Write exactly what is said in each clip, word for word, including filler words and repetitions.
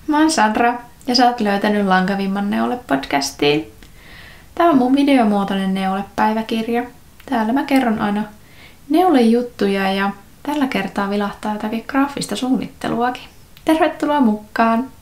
Mä oon Sandra ja sä oot löytänyt Lankavimman neule-podcastiin. Tää on mun videomuotoinen neulepäiväkirja. Täällä mä kerron aina neulejuttuja ja tällä kertaa vilahtaa jotakin graafista suunnitteluakin. Tervetuloa mukaan!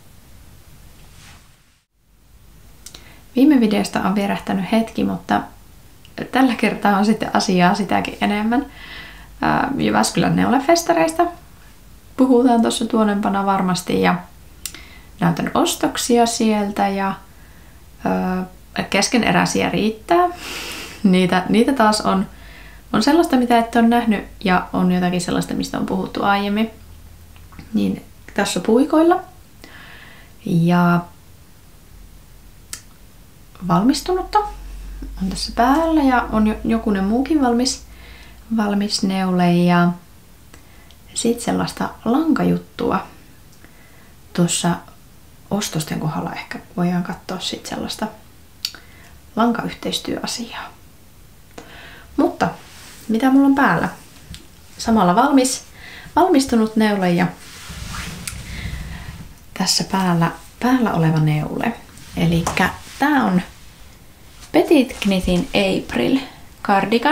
Viime videosta on vierähtänyt hetki, mutta tällä kertaa on sitten asiaa sitäkin enemmän. Jyväskylän neulefestareista puhutaan tuossa tuonempana varmasti ja näytän ostoksia sieltä ja ö, keskeneräisiä riittää. Niitä, niitä taas on, on sellaista, mitä et ole nähnyt ja on jotakin sellaista, mistä on puhuttu aiemmin. Niin tässä puikoilla. Ja valmistunutta on tässä päällä ja on jokunen muukin valmis, valmis neule ja sitten sellaista lankajuttua. Tuossa ostosten kohdalla ehkä voidaan katsoa sitten sellaista lankayhteistyöasiaa. Mutta mitä mulla on päällä? Samalla valmis, valmistunut neule ja tässä päällä, päällä oleva neule. Eli tää on Petit Knitin April cardigan.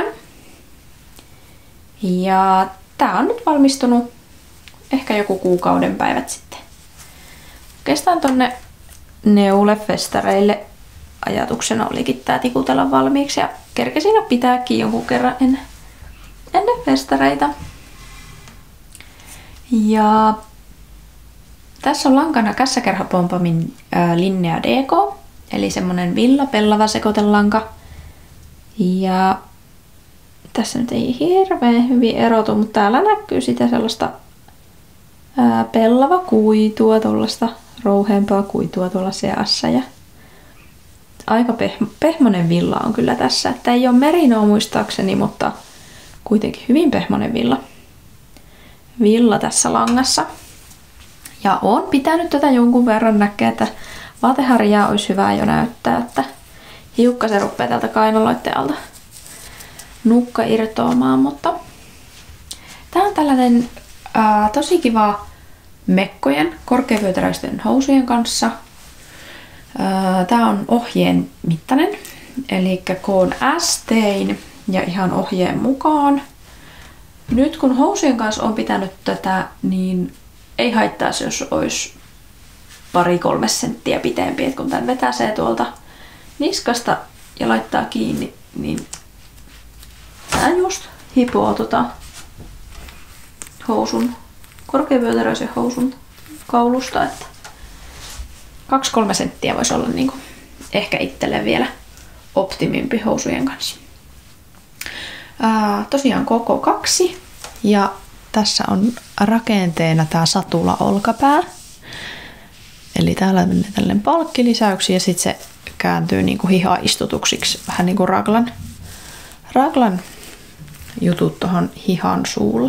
Ja tää on nyt valmistunut ehkä joku kuukauden päivät sitten. Oikeastaan tonne neulefestareille ajatuksena olikin tää tikutella valmiiksi ja kerkesin pitääkin jonkun kerran ennen, ennen festareita. Ja tässä on lankana Kässäkerhapompomin ää, Linnea D K, eli semmonen villa pellava sekoitelanka. Ja tässä nyt ei hirveän hyvin erotu, mutta täällä näkyy sitä sellaista ää, pellava kuitua, tuollaista rouheampaa kuitua tuolla seassa. Ja aika peh- pehmonen villa on kyllä tässä, että ei ole merinoa muistaakseni, mutta kuitenkin hyvin pehmonen villa. Villa tässä langassa. Ja oon pitänyt tätä jonkun verran näkeä, että vaateharjaa olisi hyvä jo näyttää, että hiukka se rupeaa täältä kainaloitten alta nukka irtoamaan, mutta tää on tällainen ää, tosi kiva mekkojen, korkeavyötäröisten housujen kanssa. Ää, tää on ohjeen mittainen, eli koon S tein ja ihan ohjeen mukaan. Nyt kun housujen kanssa on pitänyt tätä, niin ei haittaisi, jos olisi pari-kolme senttiä pitempi, että kun tän vetäsee tuolta niskasta ja laittaa kiinni, niin tää just hipoo tota housun, korkeavyötäröisen housun kaulusta, että kaksi kolme senttiä voisi olla niinku ehkä itselle vielä optimimpi housujen kanssa. Ää, tosiaan koko kaksi ja tässä on rakenteena tää satula olkapää. Eli täällä menee tällainen palkkilisäyksi ja sitten se kääntyy niinku hihaistutuksiksi, vähän niinku raglan, raglan jutut tuohon hihan suulle.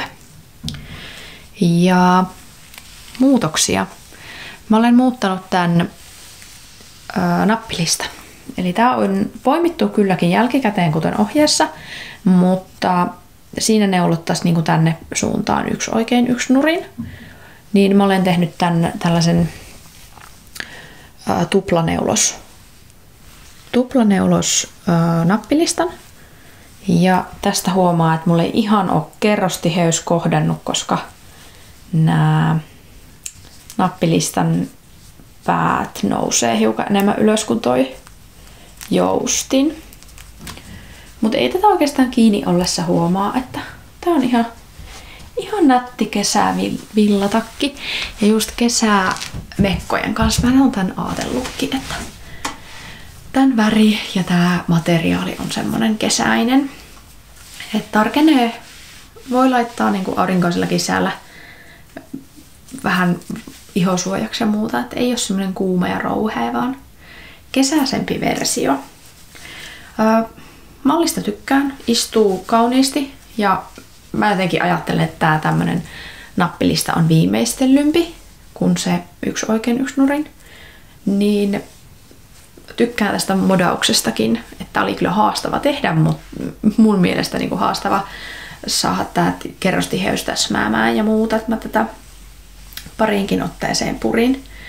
Ja muutoksia. Mä olen muuttanut tämän ää, nappilistan. Eli tää on poimittu kylläkin jälkikäteen kuten ohjeessa, mutta siinä neulottaisiin niinku tänne suuntaan yksi oikein yksi nurin. Niin mä olen tehnyt tän tällaisen ää, tuplaneulos, tuplaneulos ää, nappilistan. Ja tästä huomaa, että mulla ei ihan ole kerrostiheys kohdannut, koska nämä nappilistan päät nousee hiukan enemmän ylös kuin toi joustin. Mutta ei tätä oikeastaan kiinni ollessa huomaa, että tää on ihan, ihan nätti kesävillatakki. Ja just kesämekkojen kanssa mä oon tän aatellutkin, että tän väri ja tää materiaali on semmonen kesäinen. Et tarkenee, voi laittaa niinku aurinkoisellakin säällä vähän ihosuojaksi ja muuta, että ei ole semmonen kuuma ja rouhea, vaan kesäisempi versio. Öö, mallista tykkään, istuu kauniisti ja mä jotenkin ajattelen, että tää tämmönen nappilista on viimeistellympi kuin se yksi oikein yksi nurin. Niin tykkään tästä modauksestakin, että oli kyllä haastava tehdä, mutta mun mielestä niin kuin haastava saada tää kerrostiheys täsmäämään ja muuta, että mä tätä pariinkin otteeseen purin.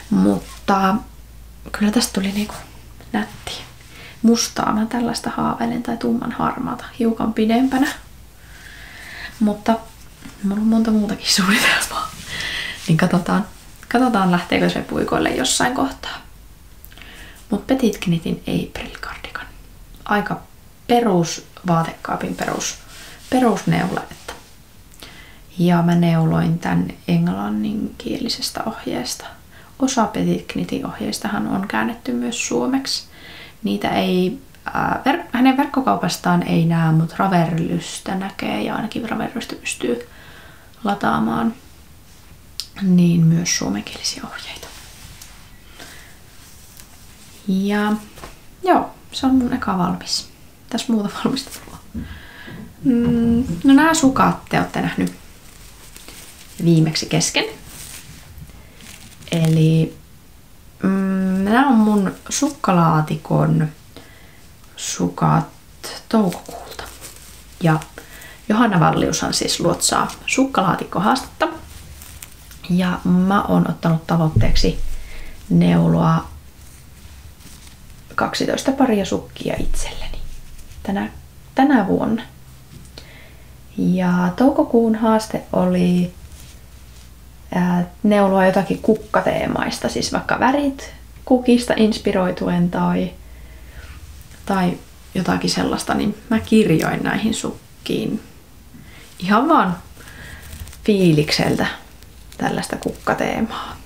Mutta kyllä tästä tuli niinku nättiä. Mustaa mä tällaista haaveilen tai tumman harmaata hiukan pidempänä. Mutta mulla on monta muutakin suunnitelmaa. Niin katsotaan, katsotaan lähteekö se puikoille jossain kohtaa. Mut Petite Knitin April Cardigan. Aika perus vaatekaapin perus, perusneula. Että. Ja mä neuloin tän englanninkielisestä ohjeesta. Osa Petite Knitin ohjeistahan on käännetty myös suomeksi. Niitä ei, ää, ver, hänen verkkokaupastaan ei näe, mutta Ravelrystä näkee ja ainakin Ravelrystä pystyy lataamaan niin myös suomenkielisiä ohjeita. Ja joo, se on mun eka valmis. Tässä muuta valmistelua. Mm, no nämä sukat te olette nähnyt viimeksi kesken. Eli mm, nämä on mun sukkalaatikon sukat toukokuulta. Ja Johanna Valliushan siis luotsaa sukkalaatikkohaastetta. Ja mä oon ottanut tavoitteeksi neuloa kaksitoista paria sukkia itselleni tänä, tänä vuonna. Ja toukokuun haaste oli ää, neuloa jotakin kukkateemaista, siis vaikka värit kukista inspiroituen tai, tai jotakin sellaista, niin mä kirjoin näihin sukkiin ihan vaan fiilikseltä tällaista kukkateemaa.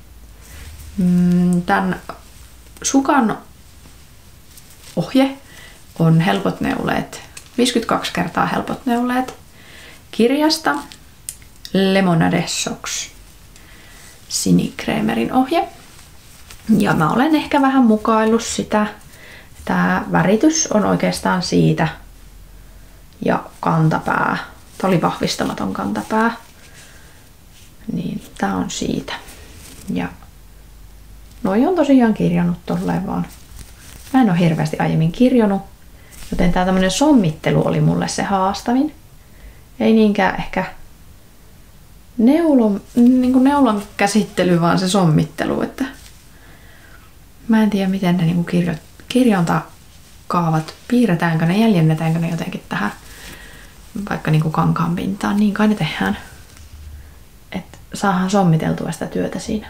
Tän sukan ohje on Helpot neuleet, viisikymmentäkaksi kertaa Helpot neuleet kirjasta Lemonade Socks, Sinikreemerin ohje. Ja mä olen ehkä vähän mukaillut sitä. Tää väritys on oikeastaan siitä ja kantapää. Tää oli vahvistamaton kantapää. Niin tää on siitä. Ja noi on tosiaan kirjannut tolleen vaan. Mä en oo hirveästi aiemmin kirjonut, joten tää tämmönen sommittelu oli mulle se haastavin. Ei niinkään ehkä neulon, niin kuin neulon käsittely, vaan se sommittelu. Että mä en tiedä, miten ne niin kirjo, kirjontakaavat piirretäänkö ne, jäljennetäänkö ne jotenkin tähän vaikka niin kuin kankaan pintaan. Niin kai ne tehdään. Että saadaan sommiteltua sitä työtä siinä.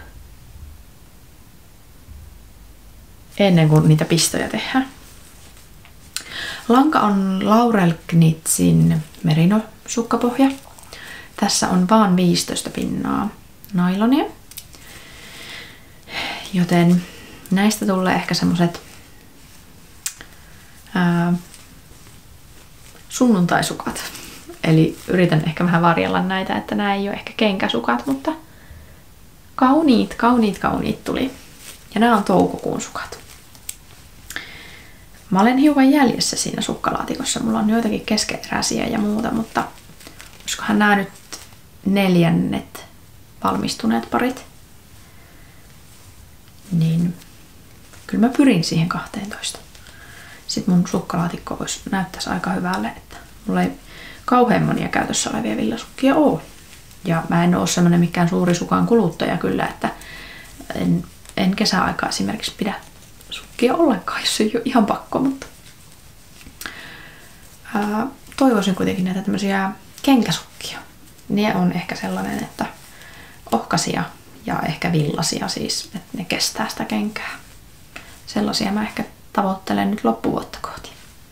Ennen kuin niitä pistoja tehdään. Lanka on Laurel Knitsin merino sukkapohja. Tässä on vaan viisitoista pinnaa nailonia. Joten näistä tulee ehkä semmoset ää, sunnuntaisukat. Eli yritän ehkä vähän varjella näitä, että nämä ei ole ehkä kenkäsukat, mutta kauniit, kauniit, kauniit tuli. Ja nämä on toukokuun sukat. Mä olen hiukan jäljessä siinä sukkalaatikossa. Mulla on joitakin keskeeräisiä ja muuta, mutta olisikohan nämä nyt neljännet valmistuneet parit. Niin kyllä mä pyrin siihen kahteentoista. Sitten mun sukkalaatikko voisi näyttäisi aika hyvälle, että mulla ei kauhean monia käytössä olevia villasukkia ole. Ja mä en ole semmonen mikään suuri sukan kuluttaja kyllä, että en, en kesäaikaa esimerkiksi pidä sukkia ollenkaan, jos ei ole ihan pakko, mutta ää, toivoisin kuitenkin näitä tämmöisiä kenkäsukkia. Ne on ehkä sellainen, että ohkaisia ja ehkä villasia siis, että ne kestää sitä kenkää. Sellaisia mä ehkä tavoittelen nyt loppuvuotta kohti.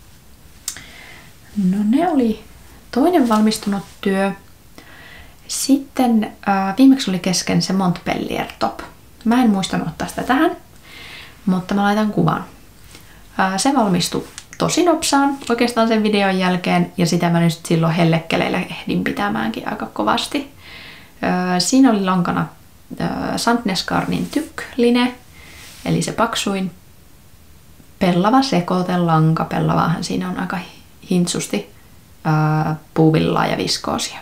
No ne oli toinen valmistunut työ. Sitten ää, viimeksi oli kesken se Montpellier top. Mä en muistanut ottaa sitä tähän, mutta mä laitan kuvan. Ää, se valmistui tosi nopsaan oikeastaan sen videon jälkeen ja sitä mä nyt silloin hellekkeleillä ehdin pitämäänkin aika kovasti. Ää, siinä oli lankana ää, Sandnesgarnin Tyk-line, eli se paksuin pellava sekoitelanka. Pellavaahan siinä on aika hintsusti ää, puuvillaa ja viskoosia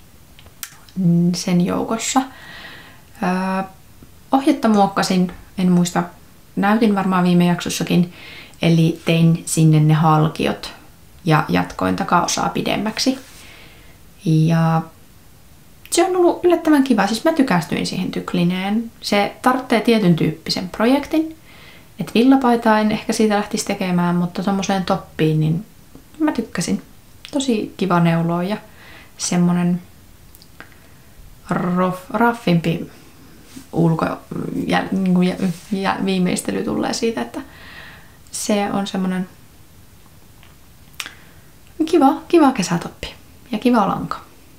sen joukossa. Ää, ohjetta muokkasin, en muista, näytin varmaan viime jaksossakin, eli tein sinne ne halkiot ja jatkoin takaosaa pidemmäksi. Ja se on ollut yllättävän kiva. Siis mä tykästyin siihen tyklineen. Se tarvitsee tietyn tyyppisen projektin. Että villapaitaa en ehkä siitä lähtisi tekemään, mutta tommoseen toppiin, niin mä tykkäsin. Tosi kiva neuloa ja semmonen rof, raffimpi ulko ja, niin ja, ja viimeistely tulee siitä, että se on semmonen kiva, kiva kesätoppi ja kiva lanka.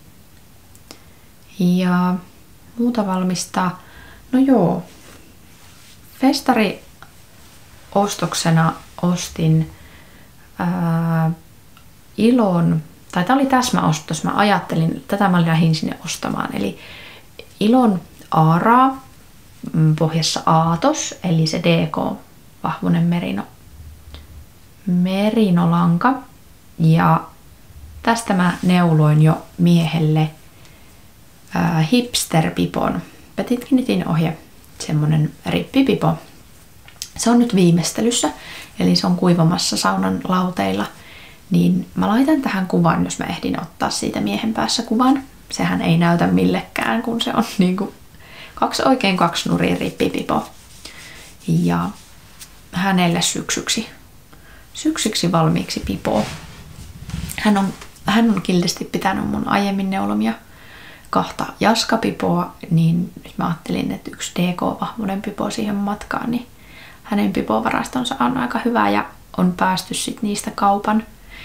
Ja muuta valmistaa. No joo, festari ostoksena ostin ää, Ilon, tai tämä oli täsmäostos, mä ajattelin, tätä mä lähdin sinne ostamaan, eli Ilon Aaraa, pohjassa Aatos, eli se D K, vahvunen merino, merinolanka, ja tästä mä neuloin jo miehelle ää, hipsterpipon, Petit Knitin ohje, semmonen rippipipo. Se on nyt viimeistelyssä, eli se on kuivamassa saunan lauteilla. Niin mä laitan tähän kuvan, jos mä ehdin ottaa siitä miehen päässä kuvan. Sehän ei näytä millekään, kun se on niinku kaksi oikein kaksi nurin rippipipo. Ja hänelle syksyksi, syksyksi valmiiksi pipo. Hän on, hän on kiltisti pitänyt mun aiemmin neulomia kahta jaskapipoa, niin nyt mä ajattelin, että yksi D K-vahvuinen pipo siihen matkaan, niin hänen pipovarastonsa on aika hyvä ja on päästy sit niistä kaupan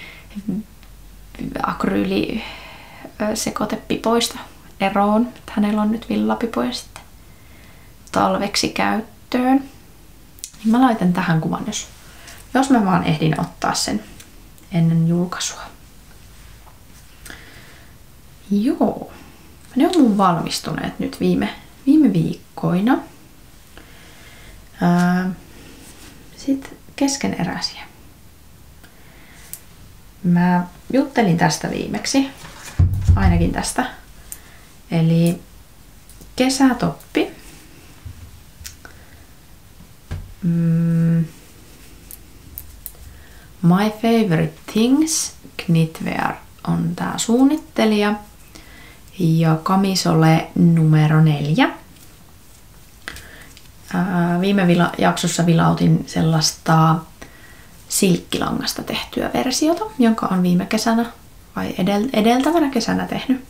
akryylisekotepipoista eroon. Hänellä on nyt villapipoja sitten talveksi käyttöön. Niin mä laitan tähän kuvan, jos, jos mä vaan ehdin ottaa sen ennen julkaisua. Joo. Ne on mun valmistuneet nyt viime, viime viikkoina. Sitten keskeneräisiä. Mä juttelin tästä viimeksi, ainakin tästä. Eli kesätoppi. Mm. My Favorite Things Knitwear on tää suunnittelija. Ja Camisole numero neljä. Ää, viime vila- jaksossa vilautin sellaista silkkilangasta tehtyä versiota, jonka on viime kesänä vai edel- edeltävänä kesänä tehnyt.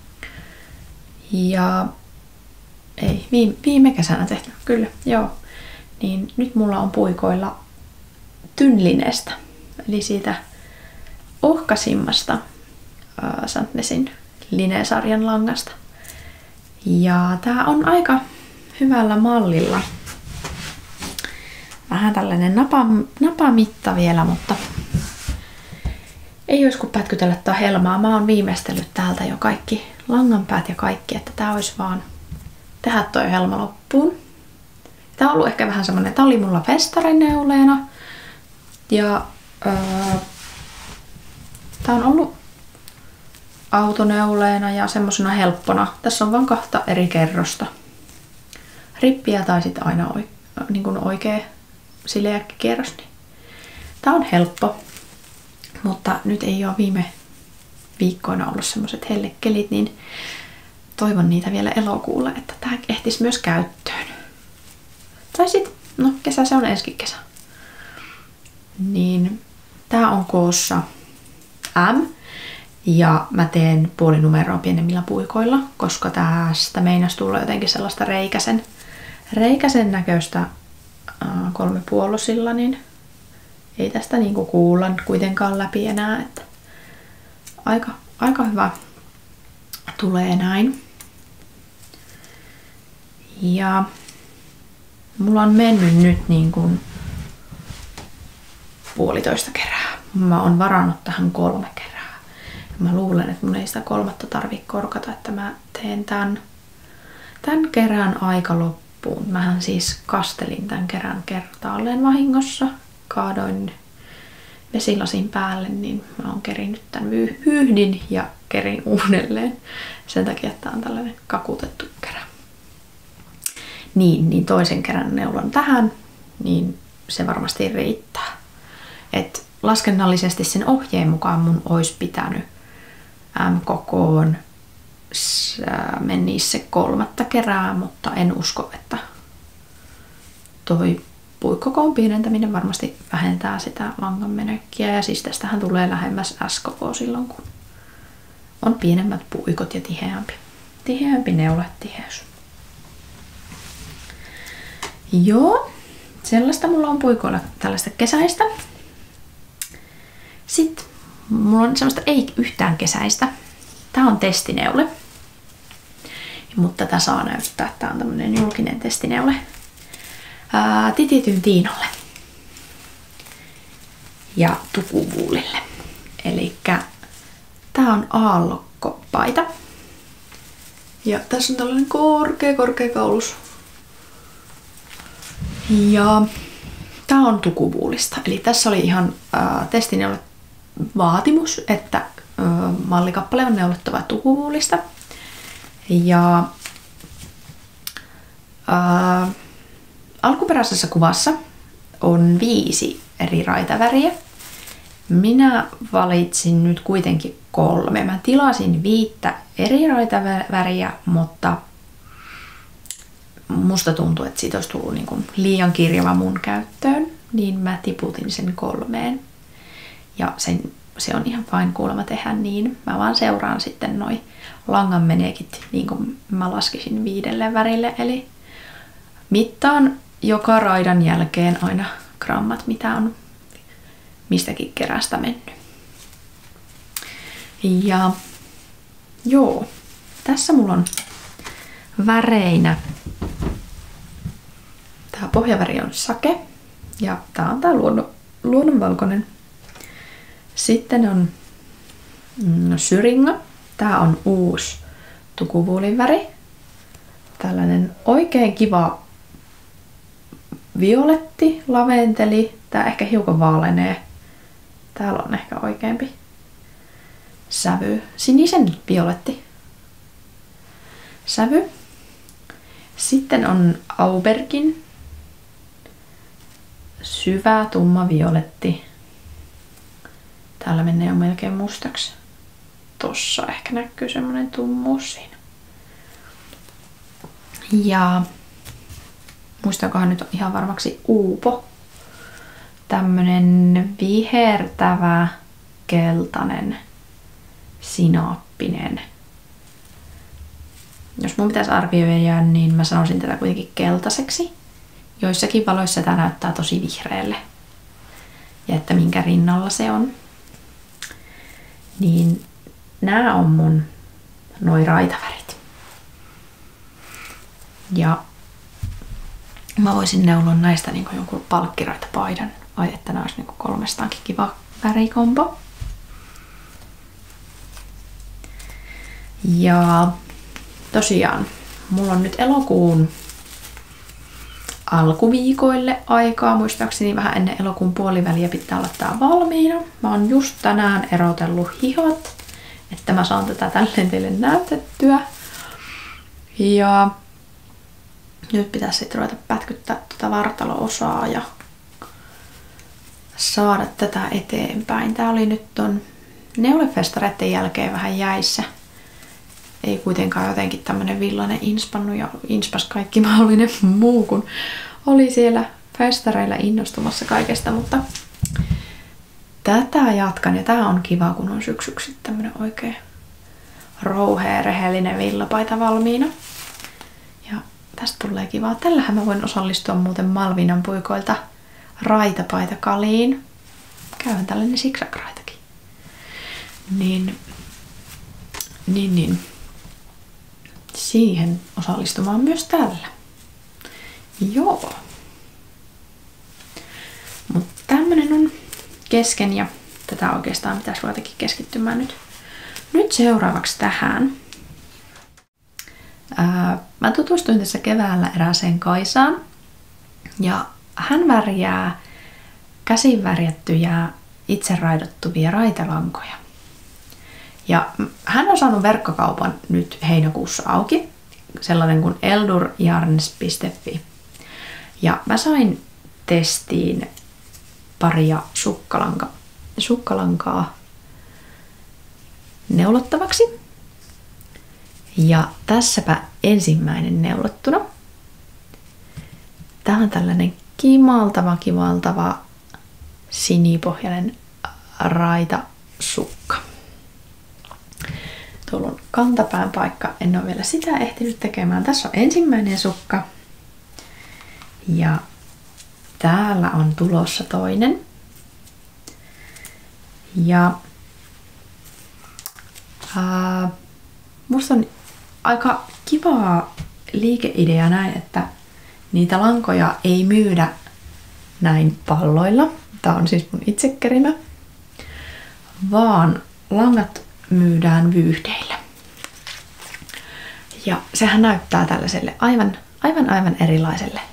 Ja ei, viime, viime kesänä tehty, kyllä, joo. Niin nyt mulla on puikoilla Tynlinestä, eli siitä ohkasimmasta ää, Santnesin Line-sarjan langasta. Ja tää on aika hyvällä mallilla. Vähän tällainen napa, napamitta vielä, mutta ei olisi kuin pätkytellä tää helmaa. Mä oon viimeistellyt täältä jo kaikki langanpäät ja kaikki, että tää olisi vaan tehdä toi helma loppuun. Tää on ollut ehkä vähän semmonen, tää oli mulla festarineuleena. Ja öö, tää on ollut autoneuleena ja semmosena helppona. Tässä on vain kahta eri kerrosta. Rippiä tai sitten aina oike, niin kuin oikea sileä kierros. Niin. Tää on helppo, mutta nyt ei ole viime viikkoina ollut semmoset hellekelit, niin toivon niitä vielä elokuulle, että tää ehtisi myös käyttöön. Tai sit, no kesä se on ensi kesä. Niin tää on koossa M. Ja mä teen puoli numeroa pienemmillä puikoilla, koska tästä meinas tulla jotenkin sellaista reikäsen, reikäsen näköistä äh, kolmipuolosilla, niin ei tästä niinku kuulla kuitenkaan läpi enää, että aika, aika hyvä tulee näin. Ja mulla on mennyt nyt niin kuin puolitoista kerää. Mä oon varannut tähän kolme kerää. Mä luulen, että mun ei sitä kolmatta tarvitse korkata, että mä teen tämän, tämän kerän aika loppuun. Mähän siis kastelin tämän kerän kertaalleen vahingossa. Kaadoin vesilasin päälle, niin mä oon kerinnyt tämän vyyhdin ja kerin uudelleen. Sen takia, että tää on tällainen kakutettu kerä. Niin, niin toisen kerran neulon tähän, niin se varmasti riittää. Et laskennallisesti sen ohjeen mukaan mun olisi pitänyt M-kokoon menisi se kolmatta kerää, mutta en usko, että toi puikkokoon pienentäminen varmasti vähentää sitä langan menekkiä. Ja siis tästähän tulee lähemmäs S koko silloin, kun on pienemmät puikot ja tiheämpi, tiheämpi neuletiheys. Joo, sellaista mulla on puikoilla tällaista kesäistä. Sitten mulla on semmoista ei yhtään kesäistä. Tää on testineule. Mutta tätä saa näyttää. Tää on tämmönen julkinen testineule. Ää, Titityn Tiinalle. Ja Tukuvuulille. Elikkä tää on aallokkopaita. Ja tässä on tällainen korkea, korkea kaulus. Ja tää on Tukuvuulista. Eli tässä oli ihan ää, testineule vaatimus, että ää, mallikappale on neulettava Tukuvuulista. Ja ää, alkuperäisessä kuvassa on viisi eri raitaväriä. Minä valitsin nyt kuitenkin kolme. Mä tilasin viittä eri raitaväriä, mutta musta tuntuu, että siitä olisi tullut niin kuin liian kirjava mun käyttöön, niin mä tiputin sen kolmeen. Ja sen, se on ihan fine kuulemma tehdä niin. Mä vaan seuraan sitten noi langan meneekit niin kuin mä laskisin viidelle värille. Eli mittaan joka raidan jälkeen aina grammat, mitä on mistäkin kerästä mennyt. Ja joo, tässä mulla on väreinä. Tää pohjaväri on sake ja tää on tää luonnon, luonnonvalkoinen. Sitten on no, syringa. Tää on uusi Tukuvuulin väri. Tällainen oikein kiva violetti, laventeli. Tää ehkä hiukan vaalenee. Täällä on ehkä oikeampi sävy. Sinisen violetti sävy. Sitten on aubergin syvä tumma violetti. Täällä menee jo melkein mustaksi. Tossa ehkä näkyy semmonen tummuus siinä. Ja muistankohan nyt ihan varmaksi uupo. Tämmönen vihertävä, keltainen, sinaappinen. Jos mun pitäisi arvioida, niin mä sanoisin tätä kuitenkin keltaiseksi. Joissakin valoissa tää näyttää tosi vihreälle. Ja että minkä rinnalla se on. Niin nää on mun noi raitavärit. Ja mä voisin neuloa näistä niin jonkun palkkiraitapaidan. Ai että nää olisi niin kolmestaankin kiva värikombo. Ja tosiaan, mulla on nyt elokuun alkuviikoille aikaa. Muistaakseni vähän ennen elokuun puoliväliä pitää olla tää valmiina. Mä oon just tänään erotellut hihot, että mä saan tätä tälleen teille näytettyä. Ja nyt pitäisi sitten ruveta pätkyttää tuota vartalo-osaa ja saada tätä eteenpäin. Tää oli nyt ton neulefestareiden jälkeen vähän jäissä. Ei kuitenkaan jotenkin tämmönen villainen inspannu ja inspas kaikki mahdollinen muu, kun oli siellä festareilla innostumassa kaikesta, mutta tätä jatkan ja tää on kiva, kun on syksyksi tämmönen oikein rouhea, rehellinen villapaita valmiina. Ja tästä tulee kivaa. Tällähän mä voin osallistua muuten Malvinan puikoilta raitapaitakaliin. Käyhän tällainen siksakraitakin. Niin, niin, niin. Siihen osallistumaan myös tällä. Joo. Mutta tämmönen on kesken ja tätä oikeastaan pitäisi ruvetakin keskittymään nyt. Nyt seuraavaksi tähän. Ää, mä tutustuin tässä keväällä erääseen Kaisaan. Ja hän värjää käsin värjättyjä itse raidottuvia raitalankoja. Ja hän on saanut verkkokaupan nyt heinäkuussa auki, sellainen kuin eldurjarns piste fi. Ja mä sain testiin paria sukkalanka, sukkalankaa neulottavaksi. Ja tässäpä ensimmäinen neulottuna. Tää on tällainen kimaltava, kimaltava sinipohjainen raitasukka. Tuolla on kantapään paikka. En ole vielä sitä ehtinyt tekemään. Tässä on ensimmäinen sukka. Ja täällä on tulossa toinen. Ja ää, musta on aika kivaa liikeidea näin, että niitä lankoja ei myydä näin palloilla. Tää on siis mun itse kerimä. Vaan langat myydään vyyhdeillä. Ja sehän näyttää tällaiselle aivan, aivan, aivan erilaiselle.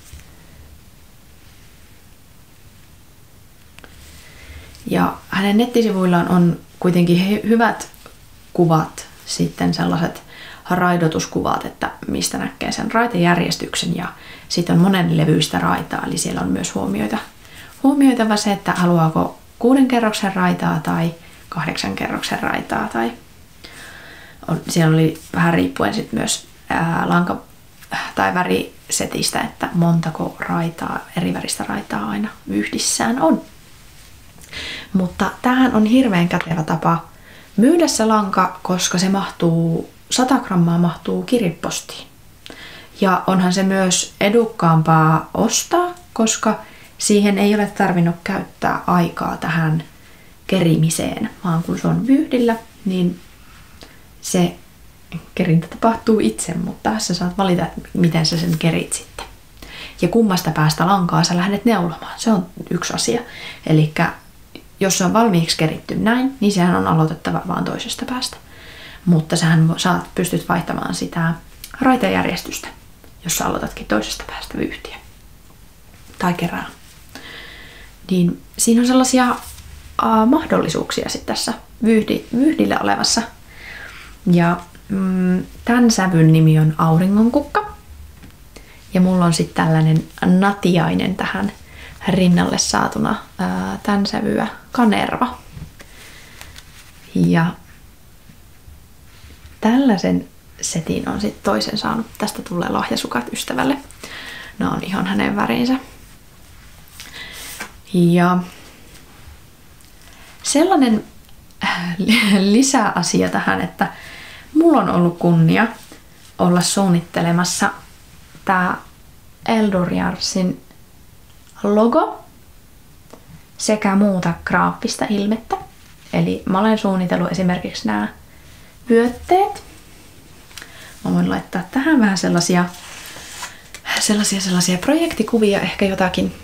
Ja hänen nettisivuillaan on kuitenkin hyvät kuvat, sitten sellaiset raidotuskuvat, että mistä näkee sen raitejärjestyksen, ja sitten on monen levyistä raitaa, eli siellä on myös huomioita. Huomioitava se, että haluaako kuuden kerroksen raitaa tai kahdeksan kerroksen raitaa, tai on, siellä oli vähän riippuen sit myös ää, lanka tai värisetistä, että montako raitaa, eri väristä raitaa aina yhdissään on. Mutta tämähän on hirveän kätevä tapa myydä se lanka, koska se mahtuu, sata grammaa mahtuu kirjepostiin. Ja onhan se myös edukkaampaa ostaa, koska siihen ei ole tarvinnut käyttää aikaa tähän kerimiseen, vaan kun se on vyyhdillä, niin se kerintä tapahtuu itse, mutta tässä saat valita, miten sä sen kerit sitten. Ja kummasta päästä lankaa sä lähdet neulomaan. Se on yksi asia. Eli jos se on valmiiksi keritty näin, niin sehän on aloitettava vaan toisesta päästä. Mutta sähän saat, pystyt vaihtamaan sitä raitajärjestystä, jos sä aloitatkin toisesta päästä vyyhtiä. Tai kerää. Niin siinä on sellaisia uh, mahdollisuuksia sitten tässä vyyhdi, vyyhdillä olevassa. Ja mm, tämän sävyn nimi on Auringonkukka. Ja mulla on sitten tällainen natiainen tähän rinnalle saatuna ää, tämän sävyä Kanerva. Ja tällaisen setin on sitten toisen saanut. Tästä tulee lahjasukat ystävälle. Ne on ihan hänen värinsä. Ja sellainen lisäasia tähän, että mulla on ollut kunnia olla suunnittelemassa tää Eldorjarsin logo sekä muuta graafista ilmettä. Eli mä olen suunnitellut esimerkiksi nämä vyötteet. Mä voin laittaa tähän vähän sellaisia, sellaisia, sellaisia projektikuvia, ehkä jotakin.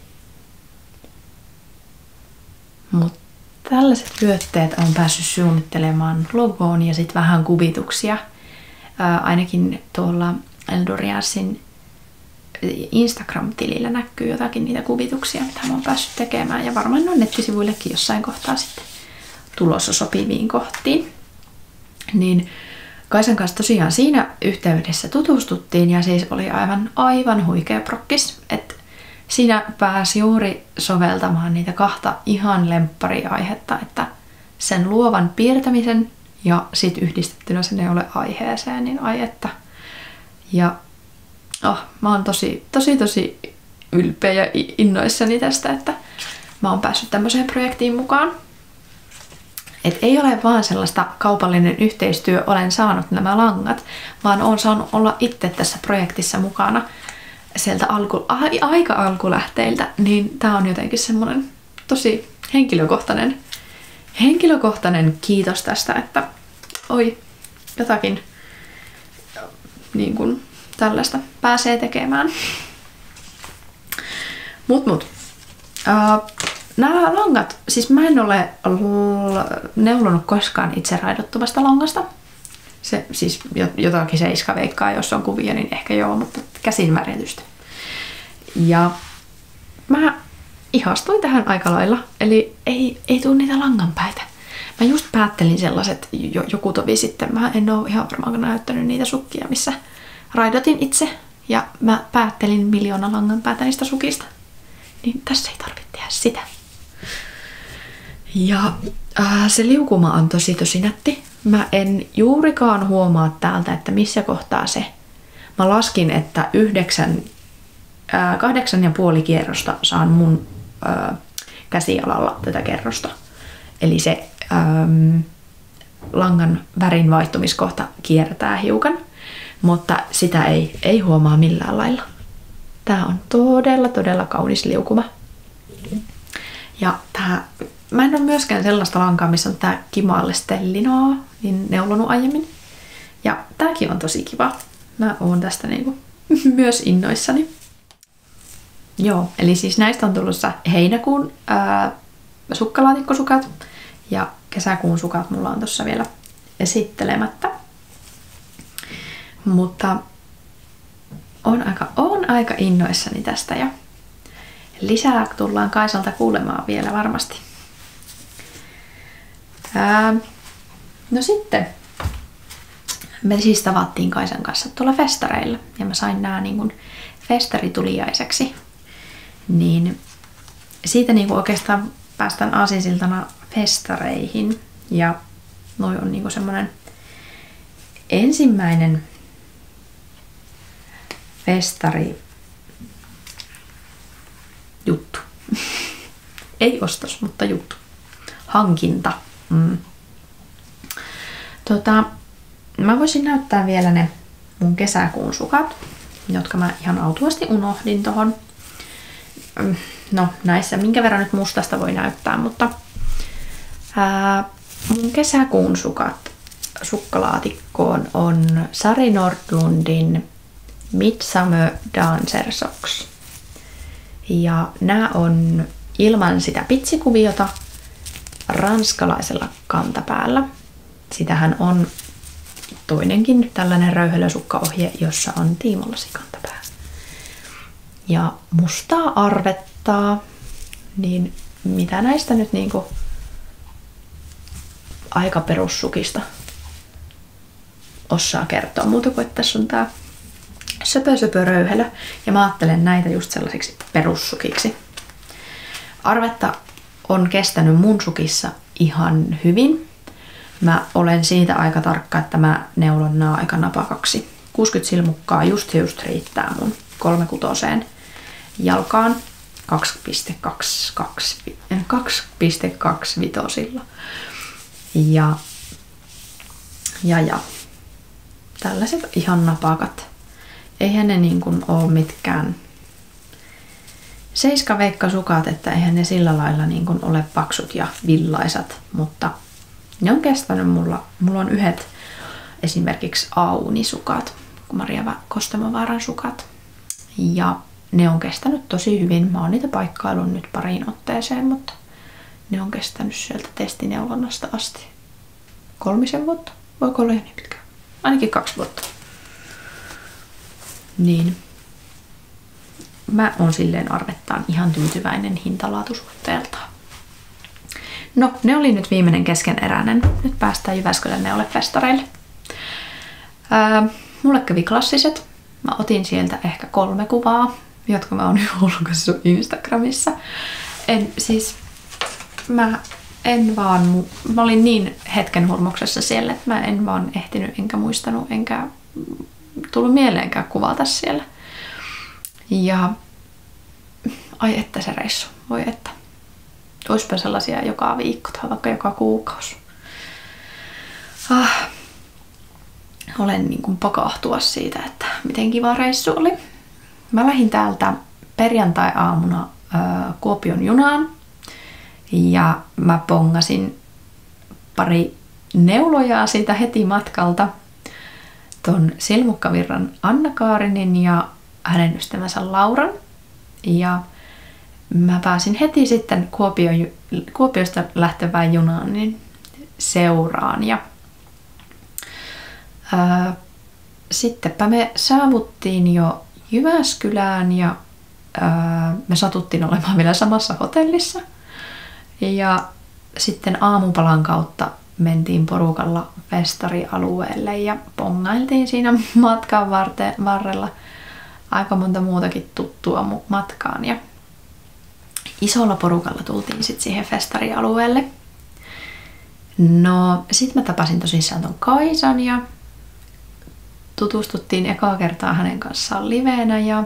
Mutta tällaiset vyötteet on päässyt suunnittelemaan logoon ja sitten vähän kuvituksia. Ää, ainakin tuolla Eldorjarsin Instagram-tilillä näkyy jotakin niitä kuvituksia, mitä mä oon päässyt tekemään. Ja varmaan ne on nettisivuillekin jossain kohtaa sitten tulossa sopiviin kohtiin. Niin Kaisan kanssa tosiaan siinä yhteydessä tutustuttiin ja siis oli aivan, aivan huikea prokkis. Että siinä pääsi juuri soveltamaan niitä kahta ihan lemppariaihetta, että sen luovan piirtämisen ja sit yhdistettynä sen ei ole aiheeseen, niin ai että. Ja oh, mä oon tosi, tosi, tosi ylpeä ja innoissani tästä, että mä oon päässyt tämmöiseen projektiin mukaan. Et ei ole vaan sellaista kaupallinen yhteistyö, olen saanut nämä langat, vaan oon saanut olla itse tässä projektissa mukana sieltä alku, aika alkulähteiltä, niin tää on jotenkin semmonen tosi henkilökohtainen, henkilökohtainen kiitos tästä, että oi, jotakin niin kuin tällaista pääsee tekemään. Mut mut. Uh, nämä langat, siis mä en ole neulonut koskaan itse raidottuvasta langasta. Se siis jotakin seiska veikkaa, jos on kuvia, niin ehkä joo, mutta käsin värjätystä. Ja mä ihastuin tähän aika lailla, eli ei, ei tule niitä langanpäitä. Mä just päättelin sellaiset jo, joku tovi sitten, mä en ole ihan varmaan näyttänyt niitä sukkia, missä raidotin itse. Ja mä päättelin miljoona langanpäätä niistä sukista. Niin tässä ei tarvitse tehdä sitä. Ja äh, se liukuma on tosi tosi nätti. mä en juurikaan huomaa täältä, että missä kohtaa se. Mä laskin, että yhdeksän, ää, kahdeksan ja puoli kierrosta saan mun ää, käsialalla tätä kerrosta. Eli se ää, langan värin vaihtumiskohta kiertää hiukan, mutta sitä ei, ei huomaa millään lailla. Tää on todella, todella kaunis liukuma. Ja tää, mä en ole myöskään sellaista lankaa, missä on tää Kimale Stellinaa, niin neulonut aiemmin. Ja tääkin on tosi kiva. Mä oon tästä niinku myös innoissani. Joo, eli siis näistä on tulossa heinäkuun ää, sukkalaatikkosukat ja kesäkuun sukat mulla on tossa vielä esittelemättä. Mutta on aika, on aika innoissani tästä ja lisää tullaan Kaisalta kuulemaan vielä varmasti. Ää, no sitten me siis tavattiin Kaisan kanssa tuolla festareilla ja mä sain nää niin kuin festarituliaiseksi. Niin siitä niin kuin oikeastaan päästään aasinsiltana festareihin ja noi on niin kuin semmonen ensimmäinen festari juttu. Ei ostos, mutta juttu. Hankinta. Mm. Tota, mä voisin näyttää vielä ne mun kesäkuun sukat, jotka mä ihan autuasti unohdin tohon. No näissä, minkä verran nyt mustasta voi näyttää, mutta ää, mun kesäkuun sukat sukkalaatikkoon on Sari Nordlundin Midsummer Dancer Socks. Ja nämä on ilman sitä pitsikuviota ranskalaisella kantapäällä. Sitähän on toinenkin tällainen röyhelösukkaohje, jossa on tiimolasi kantapää. Ja mustaa arvettaa, niin mitä näistä nyt niinku aika perussukista osaa kertoa muuta kuin, että tässä on tää söpö söpö röyhelö ja mä ajattelen näitä just sellaisiksi perussukiksi. Arvetta on kestänyt mun sukissa ihan hyvin. Mä olen siitä aika tarkka, että mä neulon nää aika napakaksi. kuusikymmentä silmukkaa just just riittää mun kolmekutoseen jalkaan kaksi pilkku kaksi vitosilla. Ja, ja, ja tällaiset ihan napakat. Eihän ne niin kuin ole mitkään seiskaveikkasukat, että eihän ne sillä lailla niin kuin ole paksut ja villaisat, mutta ne on kestänyt mulla. Mulla on yhdet esimerkiksi Auni-sukat, Maria Kostemovaaran sukat. Ja ne on kestänyt tosi hyvin. Mä oon niitä paikkailun nyt pariin otteeseen, mutta ne on kestänyt sieltä testineulonnasta asti. Kolmisen vuotta? Voiko olla niin pitkään? Ainakin kaksi vuotta. Niin. Mä oon silleen arvettaan ihan tyytyväinen hintalaatusuhteeltaan. No, ne oli nyt viimeinen keskeneräinen. Nyt päästään Jyväskylän neulefestareille. Ää, mulle kävi klassiset. Mä otin sieltä ehkä kolme kuvaa, jotka mä oon julkaissut Instagramissa. En, siis mä en vaan, mä olin niin hetken hurmoksessa siellä, että mä en vaan ehtinyt enkä muistanut enkä tullut mieleenkään kuvata siellä. Ja ai että se reissu, voi että. Oispa sellaisia joka viikko tai vaikka joka kuukausi. Ah. Olen niin kuin pakahtua siitä, että miten kiva reissu oli. Mä lähdin täältä perjantai-aamuna ää, Kuopion junaan ja mä pongasin pari neulojaa siitä heti matkalta ton Silmukkavirran Anna Kaarinin ja hänen ystävänsä Lauran. Ja mä pääsin heti sitten Kuopio, Kuopiosta lähtevään junaan niin seuraan. Ja ää, sittenpä me saavuttiin jo Jyväskylään ja ää, me satuttiin olemaan vielä samassa hotellissa. Ja sitten aamupalan kautta mentiin porukalla festarialueelle ja pongailtiin siinä matkan varrella aika monta muutakin tuttua matkaan. Ja isolla porukalla tultiin sitten siihen festarialueelle. No, sit mä tapasin tosissaan ton Kaisan ja tutustuttiin ekaa kertaa hänen kanssaan liveenä ja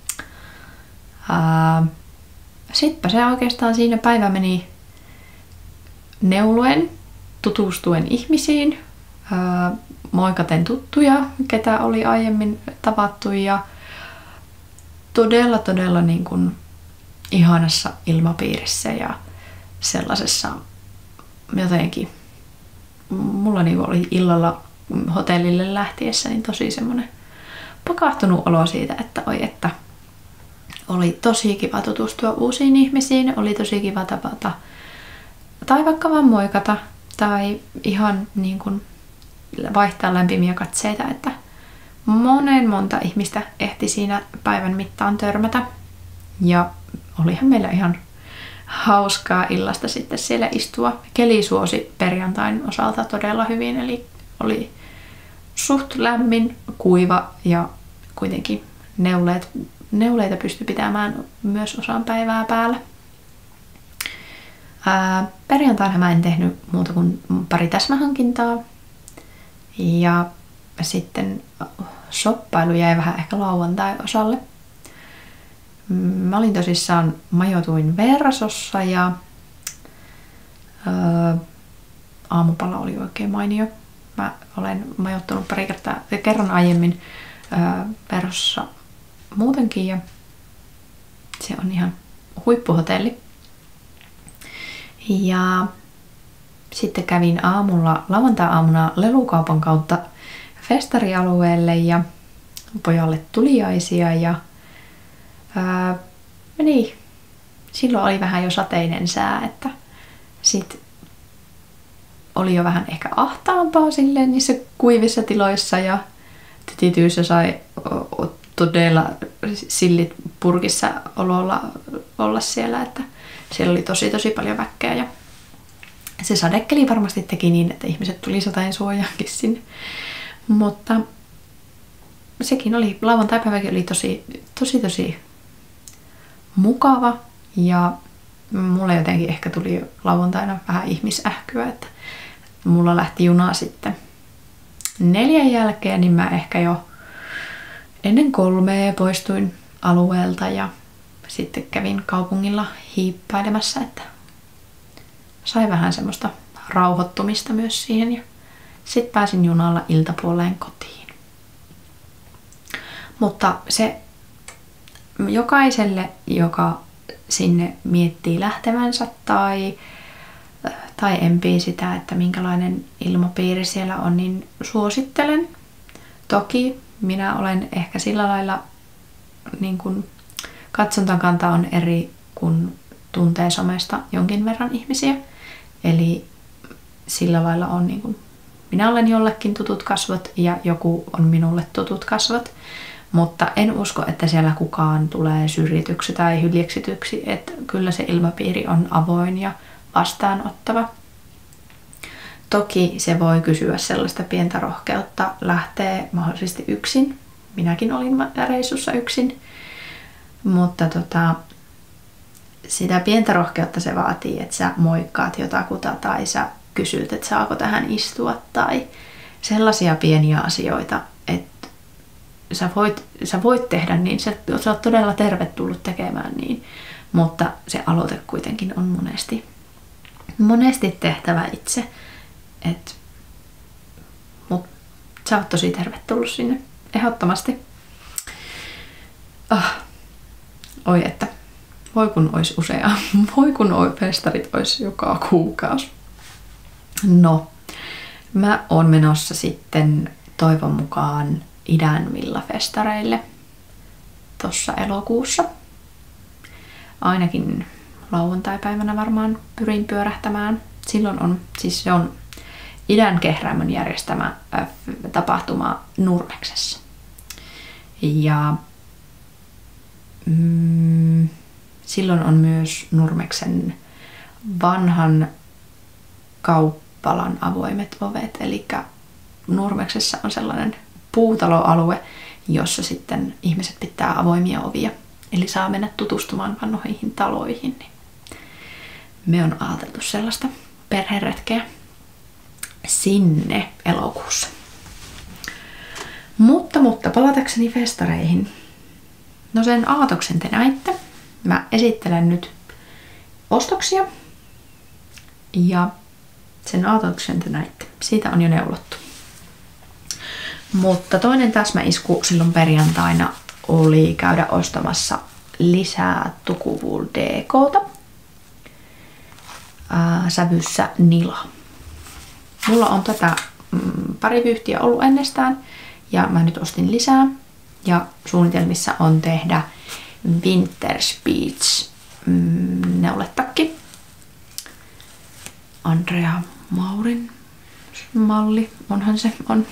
ää, sitpä se oikeastaan siinä päivä meni neuluen, tutustuen ihmisiin, ää, moikaten tuttuja, ketä oli aiemmin tavattu ja todella todella niin kuin ihanassa ilmapiirissä ja sellaisessa jotenkin, mulla niin oli illalla hotellille lähtiessä niin tosi semmoinen pakahtunut olo siitä, että oi, että oli tosi kiva tutustua uusiin ihmisiin, oli tosi kiva tavata tai vaikka vaan moikata tai ihan niin kuin vaihtaa lämpimiä katseita, että monen monta ihmistä ehti siinä päivän mittaan törmätä ja olihan meillä ihan hauskaa illasta sitten siellä istua. Keli suosi perjantain osalta todella hyvin, eli oli suht lämmin, kuiva ja kuitenkin neuleet, neuleita pystyi pitämään myös osan päivää päällä. Ää, perjantaina mä en tehnyt muuta kuin pari täsmähankintaa ja sitten shoppailu jäi vähän ehkä lauantai-osalle. Mä olin tosissaan, majoituin Versossa ja ää, aamupala oli oikein mainio. Mä olen majoittunut pari kertaa, kerran aiemmin ää, Versossa muutenkin ja se on ihan huippuhotelli. Ja sitten kävin aamulla, lauantai-aamuna lelukaupan kautta festarialueelle ja pojalle tuliaisia ja ää, niin, silloin oli vähän jo sateinen sää, että sit oli jo vähän ehkä ahtaampaa silleen niissä kuivissa tiloissa ja titityyssä sai todella sillit purkissa ololla olla siellä, että siellä oli tosi tosi paljon väkeä ja se sadekeli varmasti teki niin, että ihmiset tuli sateen suojaankin sinne. Mutta sekin oli, lauantaipäiväkin oli tosi tosi tosi mukava ja mulle jotenkin ehkä tuli lauantaina vähän ihmisähkyä, että mulla lähti juna sitten neljän jälkeen, niin mä ehkä jo ennen kolmea poistuin alueelta ja sitten kävin kaupungilla hiippailemassa, että sai vähän semmoista rauhoittumista myös siihen ja sitten pääsin junalla iltapuoleen kotiin. Mutta se jokaiselle, joka sinne miettii lähtevänsä tai, tai empii sitä, että minkälainen ilmapiiri siellä on, niin suosittelen. Toki minä olen ehkä sillä lailla, niin kuin katsontakanta on eri, kun tuntee somesta jonkin verran ihmisiä. Eli sillä lailla on niin kuin, minä olen jollekin tutut kasvot ja joku on minulle tutut kasvot. Mutta en usko, että siellä kukaan tulee syrjityksi tai hyljeksityksi, että kyllä se ilmapiiri on avoin ja vastaanottava. Toki se voi kysyä sellaista pientä rohkeutta lähteä mahdollisesti yksin. Minäkin olin reissussa yksin, mutta tota, sitä pientä rohkeutta se vaatii, että sä moikkaat jotakuta tai sä kysyt, että saako tähän istua tai sellaisia pieniä asioita, että Sä voit, sä voit tehdä niin, sä, sä oot todella tervetullut tekemään niin, mutta se aloite kuitenkin on monesti, monesti tehtävä itse. Et, mut sä oot tosi tervetullut sinne, ehdottomasti. Oh, oi että, voi kun ois usea, voi kun oi, festarit ois joka kuukausi. No, mä oon menossa sitten toivon mukaan idän villafestareille tuossa elokuussa. Ainakin lauantaipäivänä varmaan pyrin pyörähtämään. Silloin on, siis se on idän kehräämön järjestämä äh, tapahtuma Nurmeksessa. Ja mm, silloin on myös Nurmeksen vanhan kauppalan avoimet ovet. Eli Nurmeksessa on sellainen puutaloalue, jossa sitten ihmiset pitää avoimia ovia. Eli saa mennä tutustumaan vanhoihin taloihin. Me on ajateltu sellaista perheretkeä. sinne elokuussa. Mutta, mutta palatakseni festareihin. No sen aatoksen te näitte. Mä esittelen nyt ostoksia. Ja sen aatoksen te näitte. Siitä on jo neulottu. Mutta toinen täsmäisku silloin perjantaina oli käydä ostamassa lisää Tukuwool D K:ta ää, sävyssä Nila. Mulla on tätä mm, pari vyyhtiä ollut ennestään ja mä nyt ostin lisää. Ja suunnitelmissa on tehdä Winter Speech mm, neuletakki. Andrea Maurin malli, onhan se on.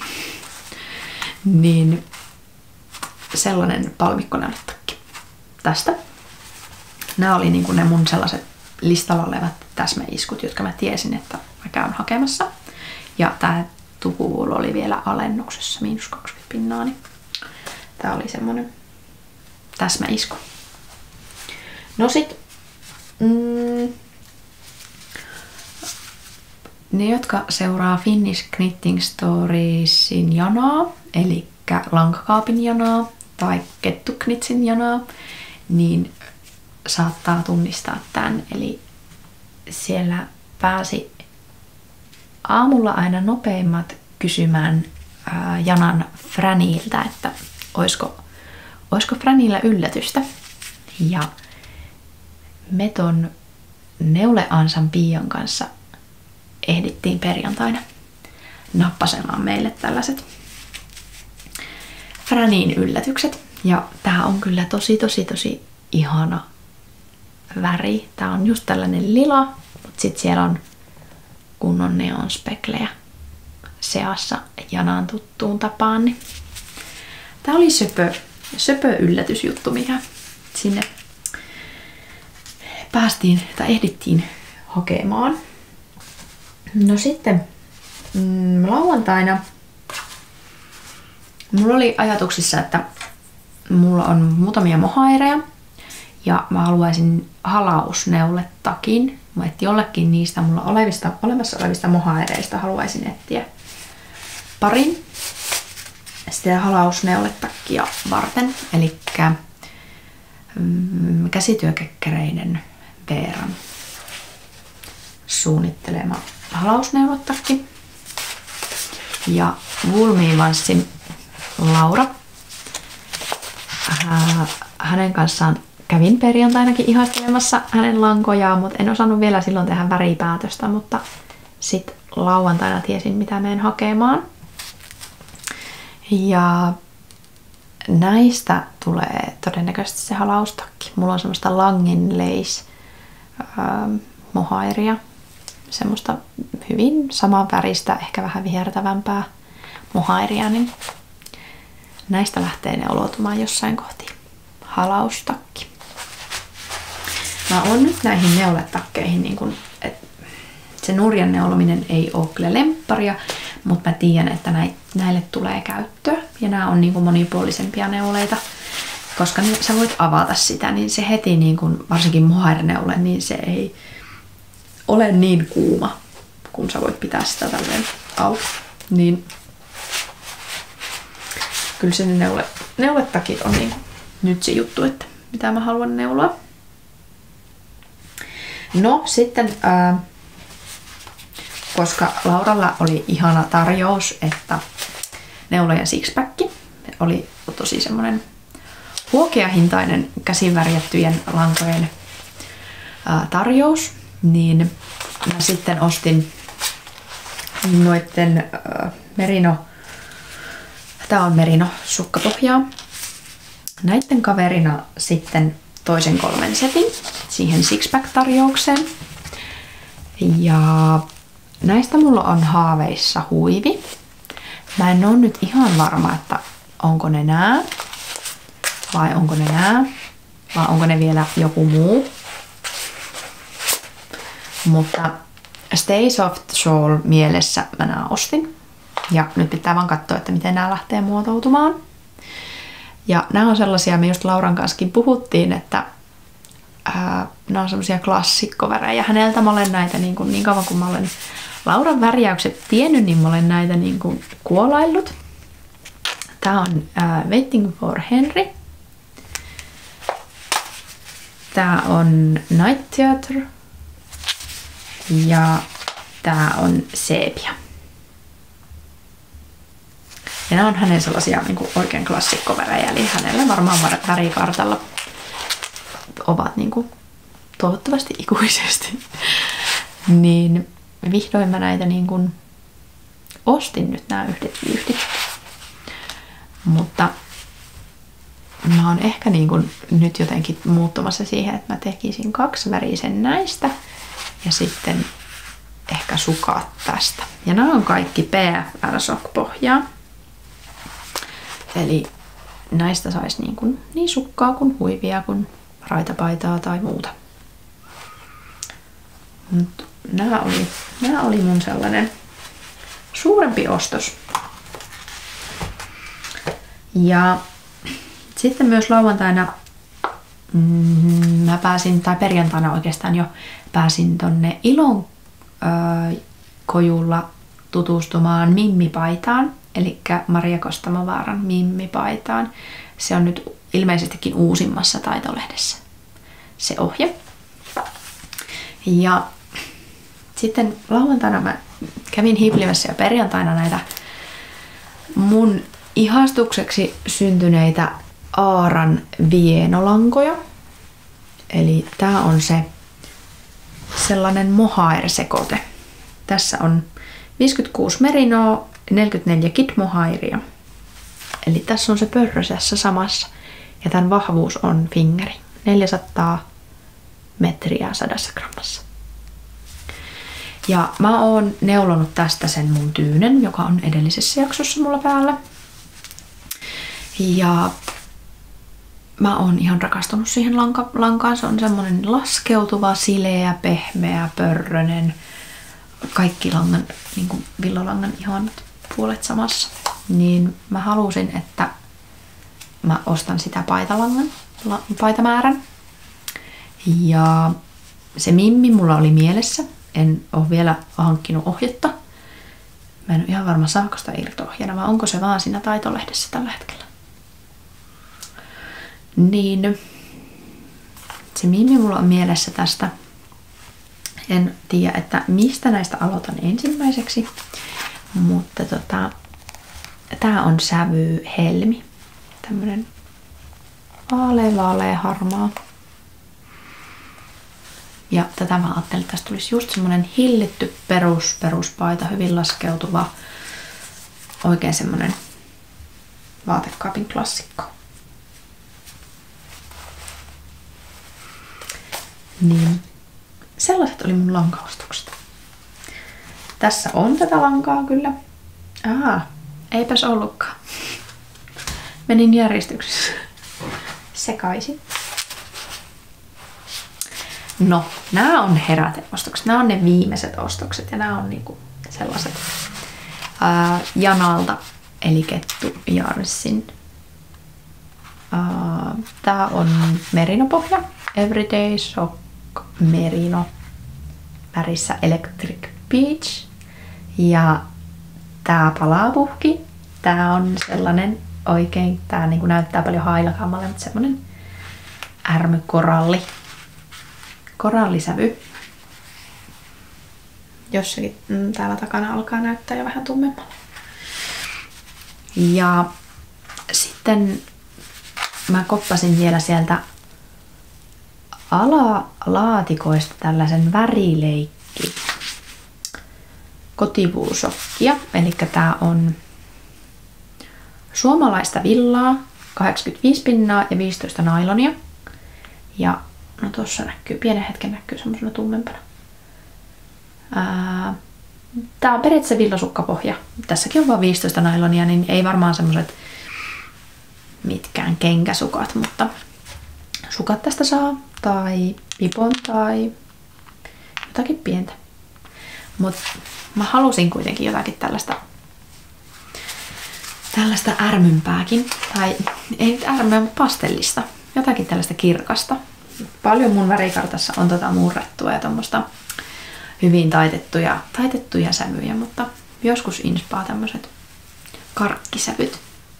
Niin sellainen palmikkoneuletakki tästä. Nämä oli niin kuin ne mun sellaiset listalla olevat täsmäiskut, jotka mä tiesin, että mä käyn hakemassa. Ja tää Tukuwool oli vielä alennuksessa, miinus kaksikymmentä pinnaa, niin tää oli semmonen täsmäisku. No sit, mm, ne, jotka seuraa Finnish Knitting Storiesin janaa, eli lankakaapin janaa tai kettuknitsin janaa, niin saattaa tunnistaa tämän. Eli siellä pääsi aamulla aina nopeimmat kysymään ää, janan Franiltä, että oisko, oisko Franilla yllätystä. Ja me ton Neuleansan Piion kanssa ehdittiin perjantaina nappasemaan meille tällaiset Franin yllätykset. Ja tää on kyllä tosi tosi tosi ihana väri. Tää on just tällainen lila, mutta sit siellä on kunnon neonspeklejä seassa janaan tuttuun tapaan. Niin tää oli söpö, söpö yllätysjuttu, mikä sinne päästiin tai ehdittiin hakemaan. No sitten mm, lauantaina mulla oli ajatuksissa, että mulla on muutamia mohaireja ja mä haluaisin halausneuletakin. Mä etsin jollekin niistä mulla olevista, olemassa olevista mohaireista haluaisin etsiä parin sitä halausneuletakkia varten. Eli mm, käsityökekkereinen Veeran suunnittelema halausneuletakki. Ja Woolmivanssin Laura. Hänen kanssaan kävin perjantainakin ihastelemassa hänen lankojaan, mutta en osannut vielä silloin tehdä väripäätöstä, mutta sitten lauantaina tiesin, mitä menen hakemaan. Ja näistä tulee todennäköisesti se halaustakki. Mulla on semmoista Langenleis ähm, mohairia. Semmoista hyvin saman väristä, ehkä vähän vihertävämpää mohairia, niin näistä lähtee ne ulotumaan jossain kohti halaustakki. Mä oon nyt näihin neuletakkeihin, niin kun, et se nurjan neulominen ei ole kyllä lempparia, mutta mä tiedän, että näille tulee käyttöä. Ja nämä on niin kun monipuolisempia neuleita, koska niin sä voit avata sitä, niin se heti, niin kun, varsinkin mohairneule, niin se ei ole niin kuuma, kun sä voit pitää sitä tälleen auki. Niin kyllä se neule, neuletakit on niin nyt se juttu, että mitä mä haluan neuloa. No sitten, ää, koska Lauralla oli ihana tarjous, että neulojen sixpack oli tosi semmonen huokeahintainen käsin värjättyjen lankojen ää, tarjous, niin mä sitten ostin noitten ää, merino, tää on merino sukkapohjaa. Näitten kaverina sitten toisen kolmen setin siihen sixpack-tarjoukseen. Ja näistä mulla on haaveissa huivi. Mä en oo nyt ihan varma, että onko ne nää vai onko ne nää vai onko ne vielä joku muu. Mutta Stay Soft Shawl mielessä mä nää ostin. Ja nyt pitää vaan katsoa, että miten nää lähtee muotoutumaan. Ja nämä on sellaisia, me just Lauran kanssakin puhuttiin, että ää, nämä on sellaisia klassikkovärejä häneltä. Mä olen näitä niin, kuin, niin kauan kun mä olen Lauran värjäykset tiennyt, niin mä olen näitä niin kuin kuolaillut. Tää on äh, Waiting for Henry. Tää on Night Theatre. Ja tää on Sepia. Ja nämä on hänen sellaisia niin kuin oikein klassikkovärejä, eli hänellä varmaan värikartalla ovat niin kuin, toivottavasti ikuisesti. Niin vihdoin mä näitä niin kuin, ostin nyt nämä yhdet vyyhdit. Mutta mä oon ehkä niin kuin, nyt jotenkin muuttumassa siihen, että mä tekisin kaksi värisen näistä ja sitten ehkä sukat tästä. Ja nämä on kaikki P F R-sokpohjaa. Eli näistä saisi niin, kuin, niin sukkaa kuin huivia kuin raitapaitaa tai muuta. Mut nämä oli, nämä oli mun sellainen suurempi ostos. Ja sitten myös lauantaina mm, mä pääsin, tai perjantaina oikeastaan jo pääsin tonne Ilon ö, kojulla tutustumaan Mimmi-paitaan. Eli Maria Kostamovaaran Mimmi-paitaan. Se on nyt ilmeisestikin uusimmassa taitolehdessä se ohje. Ja sitten lauantaina mä kävin hiiplimässä ja perjantaina näitä mun ihastukseksi syntyneitä Aaran vienolankoja. Eli tää on se sellainen mohair-sekoite. Tässä on viisikymmentäkuusi merinoa, neljäkymmentäneljä kidmohairia. Eli tässä on se pörrös tässä samassa. Ja tämän vahvuus on fingeri. neljäsataa metriä sadassa grammassa. Ja mä oon neulonut tästä sen mun tyynen, joka on edellisessä jaksossa mulla päällä. Ja mä oon ihan rakastunut siihen lanka, lankaan. Se on semmonen laskeutuva, sileä, pehmeä, pörrönen. Kaikki langan, niin kuin villalangan ihanat puolet samassa. Niin mä halusin, että mä ostan sitä paitalangan, la, paitamäärän. Ja se Mimmi mulla oli mielessä. En ole vielä hankkinut ohjetta. Mä en ole ihan varma saako sitä irto-ohjena, vai onko se vaan siinä taitolehdessä tällä hetkellä. Niin se Mimmi mulla on mielessä tästä. En tiedä, että mistä näistä aloitan ensimmäiseksi, mutta tota, tää on sävy Helmi. Tämmönen vaalea, vaalea, harmaa. Ja tätä mä ajattelin, että tästä tulisi just semmonen hillitty perus, peruspaita, hyvin laskeutuva, oikein semmonen vaatekaapin klassikko. Niin. Sellaiset oli mun lankaostukset. Tässä on tätä lankaa kyllä. Aha, eipäs ollutkaan. Menin järjestyksessä sekaisin. No, nämä on heräteostokset. Nämä on ne viimeiset ostokset ja nämä on niinku sellaiset ää, Janalta eli Kettu Jarsin. Ää, tää on merinopohja. Everyday Sock Merino värissä Electric Peach. Ja tää palapuhki. Tää on sellainen oikein, tää niinku näyttää paljon hailakammalle, mutta semmonen ärmykoralli. Korallisävy. Jossakin mm, täällä takana alkaa näyttää jo vähän tummemmalle. Ja sitten mä koppasin vielä sieltä alalaatikoista tällaisen värileikki kotivuusokkia. Eli tää on suomalaista villaa, kahdeksankymmentäviisi pinnaa ja viisitoista nailonia. Ja no tossa näkyy, pienen hetken näkyy semmosena tummempana. Ää, tää on periaatteessa villasukkapohja. Tässäkin on vaan viisitoista nailonia, niin ei varmaan semmoset mitkään kenkäsukat, mutta sukat tästä saa. Tai pipon tai jotakin pientä. Mut mä halusin kuitenkin jotakin tällaista tällaista ärmympääkin. Tai ei nyt ärmyä, mutta pastellista. Jotakin tällaista kirkasta. Paljon mun värikartassa on tota murrettua ja tommoista hyvin taitettuja, taitettuja sävyjä, mutta joskus inspaa tämmöiset karkkisävyt.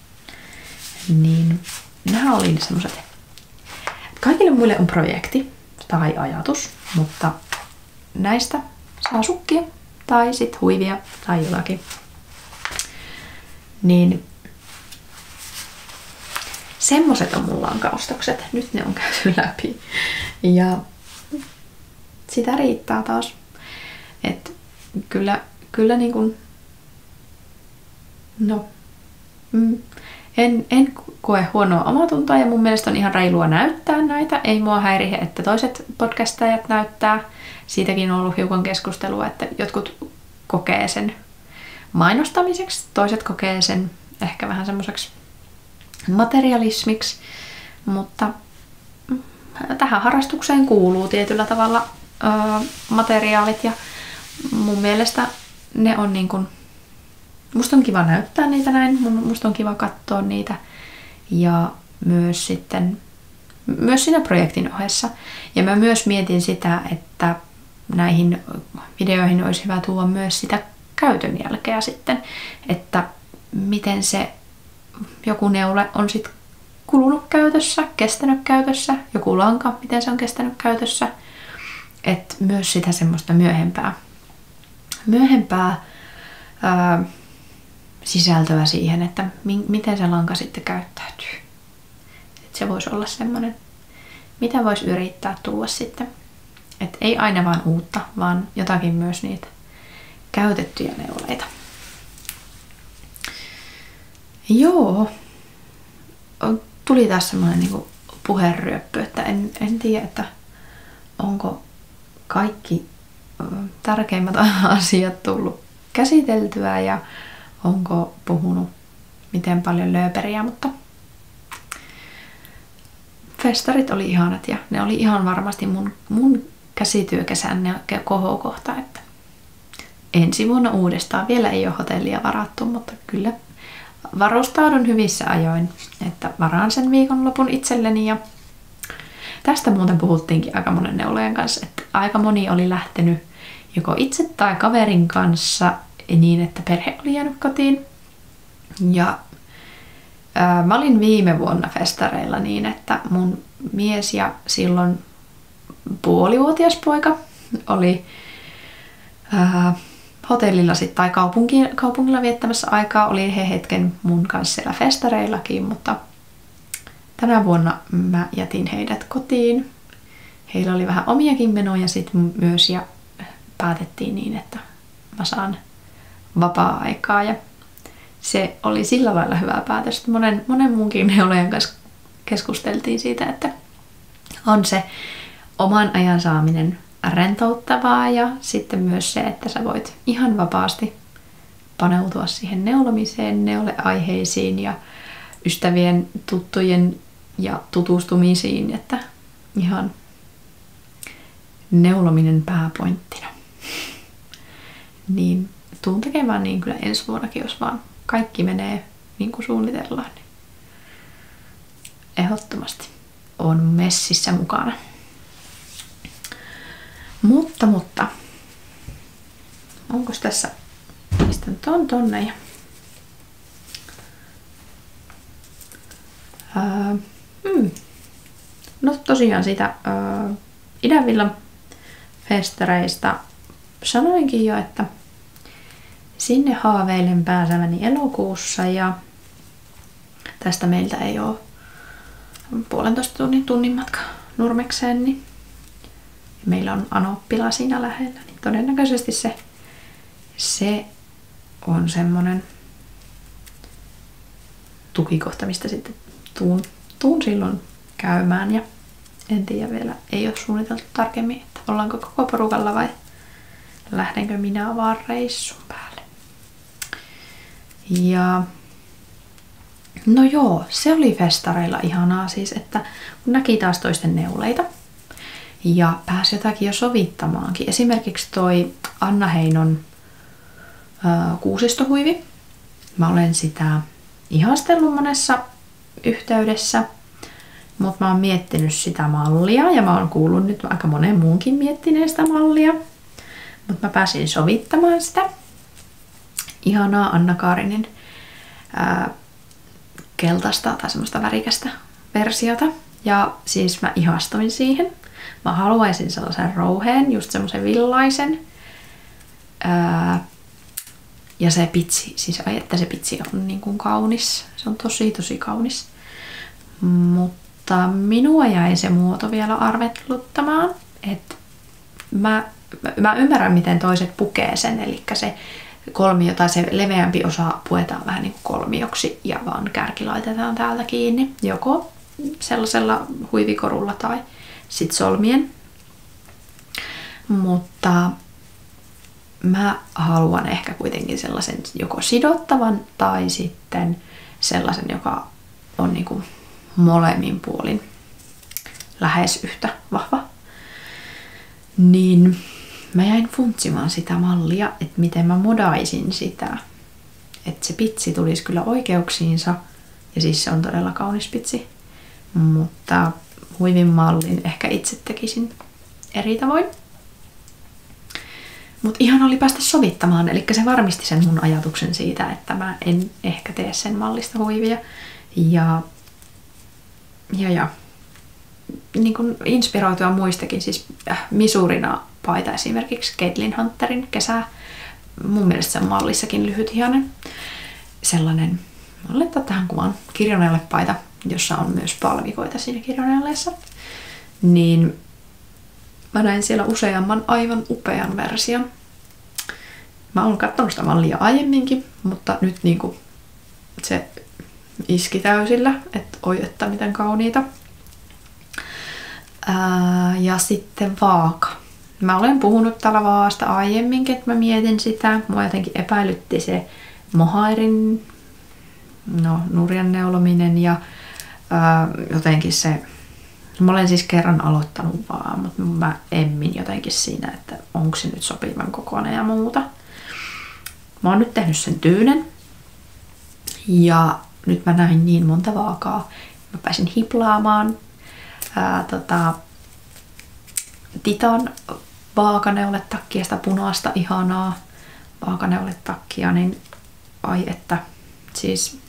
Niin nämä oli semmoset. Kaikille muille on projekti tai ajatus, mutta näistä saa sukkia tai sit huivia tai jotakin. Niin semmoset on mun lankaostokset. Nyt ne on käyty läpi. Ja sitä riittää taas. Et kyllä, kyllä niin kuin, no, mm, en, en koe huonoa omatuntoa ja mun mielestä on ihan reilua näyttää näitä. Ei mua häiriä, että toiset podcastajat näyttää. Siitäkin on ollut hiukan keskustelua, että jotkut kokee sen mainostamiseksi, toiset kokee sen ehkä vähän semmoiseksi materialismiksi, mutta tähän harrastukseen kuuluu tietyllä tavalla ö, materiaalit ja mun mielestä ne on niin kuin, musta on kiva näyttää niitä näin, musta on kiva katsoa niitä ja myös sitten myös siinä projektin ohessa. Ja mä myös mietin sitä, että näihin videoihin olisi hyvä tuoda myös sitä käytön jälkeä sitten, että miten se joku neule on sitten kulunut käytössä, kestänyt käytössä, joku lanka, miten se on kestänyt käytössä, että myös sitä semmoista myöhempää, myöhempää ää, sisältöä siihen, että mi- miten se lanka sitten käyttäytyy. Et se voisi olla semmoinen, mitä voisi yrittää tuoda sitten. Et ei aina vaan uutta, vaan jotakin myös niitä käytettyjä neuleita. Joo. Tuli taas semmoinen niinku puheryöppy, että en, en tiedä, että onko kaikki tärkeimmät asiat tullut käsiteltyä ja onko puhunut miten paljon lööperiä, mutta festarit oli ihanat ja ne oli ihan varmasti mun, mun käsityökesän kohokohta, että ensi vuonna uudestaan. Vielä ei ole hotellia varattu, mutta kyllä varustaudun hyvissä ajoin, että varaan sen viikonlopun itselleni. Ja tästä muuten puhuttiinkin aika monen neulojen kanssa, että aika moni oli lähtenyt joko itse tai kaverin kanssa niin, että perhe oli jäänyt kotiin. Ja ää, mä olin viime vuonna festareilla niin, että mun mies ja silloin puolivuotias poika oli ää, hotellilla sit, tai kaupunki, kaupungilla viettämässä aikaa. Oli he hetken mun kanssa siellä festareillakin, mutta tänä vuonna mä jätin heidät kotiin. Heillä oli vähän omiakin menoja sit myös ja päätettiin niin, että mä saan vapaa-aikaa ja se oli sillä lailla hyvä päätös. Monen, monen muunkin neulojan kanssa keskusteltiin siitä, että on se oman ajan saaminen rentouttavaa ja sitten myös se, että sä voit ihan vapaasti paneutua siihen neulomiseen, neuleaiheisiin ja ystävien, tuttujen ja tutustumisiin, että ihan neulominen pääpointtina. Niin tuun tekemään niin kyllä ensi vuonnakin, jos vaan kaikki menee niin kuin suunnitellaan. Niin ehdottomasti on messissä mukana. Mutta, mutta, onko tässä, mistä nyt on tonne ja ää, hmm. No tosiaan siitä ää, Idänvillan festareista sanoinkin jo, että sinne haaveilen pääseväni elokuussa ja tästä meiltä ei ole puolentoista tunnin, tunnin matka Nurmekseen, niin meillä on Anoppila siinä lähellä, niin todennäköisesti se, se on semmoinen tukikohta, mistä sitten tuun, tuun silloin käymään ja en tiedä vielä, ei ole suunniteltu tarkemmin, että ollaanko koko porukalla vai lähdenkö minä vaan reissun päälle. Ja no joo, se oli festareilla ihanaa siis, että kun näki taas toisten neuleita ja pääsi jotakin jo sovittamaankin. Esimerkiksi toi Anna Heinon ää, kuusistohuivi. Mä olen sitä ihastellut monessa yhteydessä, mutta mä oon miettinyt sitä mallia ja mä oon kuullut nyt aika monen muunkin miettineen sitä mallia. Mutta mä pääsin sovittamaan sitä ihanaa Anna Kaarinin ää, keltaista tai semmoista värikästä versiota. Ja siis mä ihastuin siihen. Mä haluaisin sellaisen rouheen, just semmoisen villaisen. Ää, ja se pitsi, siis ai, että se pitsi on niin kuin kaunis. Se on tosi tosi kaunis. Mutta minua jäi se muoto vielä arvetluttamaan. Että mä, mä ymmärrän, miten toiset pukee sen. Eli se kolmio tai se leveämpi osa puetaan vähän niin kuin kolmioksi ja vaan kärki laitetaan täältä kiinni. Joko sellaisella huivikorulla tai sit solmien. Mutta mä haluan ehkä kuitenkin sellaisen joko sidottavan tai sitten sellaisen, joka on niinku molemmin puolin lähes yhtä vahva. Niin mä jäin funtsimaan sitä mallia, että miten mä modaisin sitä. Että se pitsi tulisi kyllä oikeuksiinsa. Ja siis se on todella kaunis pitsi. Mutta huivin mallin ehkä itse tekisin eri tavoin. Mutta ihan oli päästä sovittamaan, eli se varmisti sen mun ajatuksen siitä, että mä en ehkä tee sen mallista huivia. Ja, ja, ja niin kun inspiroitua muistakin, siis äh, Misurina paita esimerkiksi Caitlin Hunterin kesä. Mun mielestä se on mallissakin lyhytihainen. Sellainen, mä laittaa tähän kuvan, kirjonajalle paita, jossa on myös palmikoita siinä kirjonajaleessa. Niin mä näin siellä useamman aivan upean version. Mä oon katsonut sitä mallia aiemminkin, mutta nyt niinku se iski täysillä, että oi, että miten kauniita. Ää, ja sitten vaaka. Mä olen puhunut tällä vaasta aiemminkin, että mä mietin sitä. Mua jotenkin epäilytti se mohairin no, nurjan neulominen ja ää, jotenkin se. Mä olen siis kerran aloittanut vaan, mutta mä emmin jotenkin siinä, että onko se nyt sopivan kokoinen ja muuta. Mä oon nyt tehnyt sen tyynen. Ja nyt mä näin niin monta vaakaa. Mä pääsin hiplaamaan ää, tota, Titan vaakaneuletakkia, sitä punaista ihanaa vaakaneuletakkia, niin ai että siis